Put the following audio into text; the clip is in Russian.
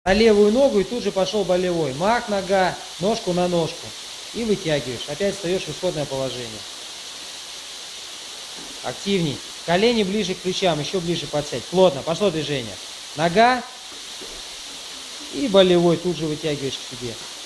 на левую ногу и тут же пошел болевой. Мах, нога, ножку на ножку. И вытягиваешь. Опять встаешь в исходное положение. Активней. Колени ближе к плечам, еще ближе подсядь. Плотно. Пошло движение. Нога. И болевой тут же вытягиваешь к себе.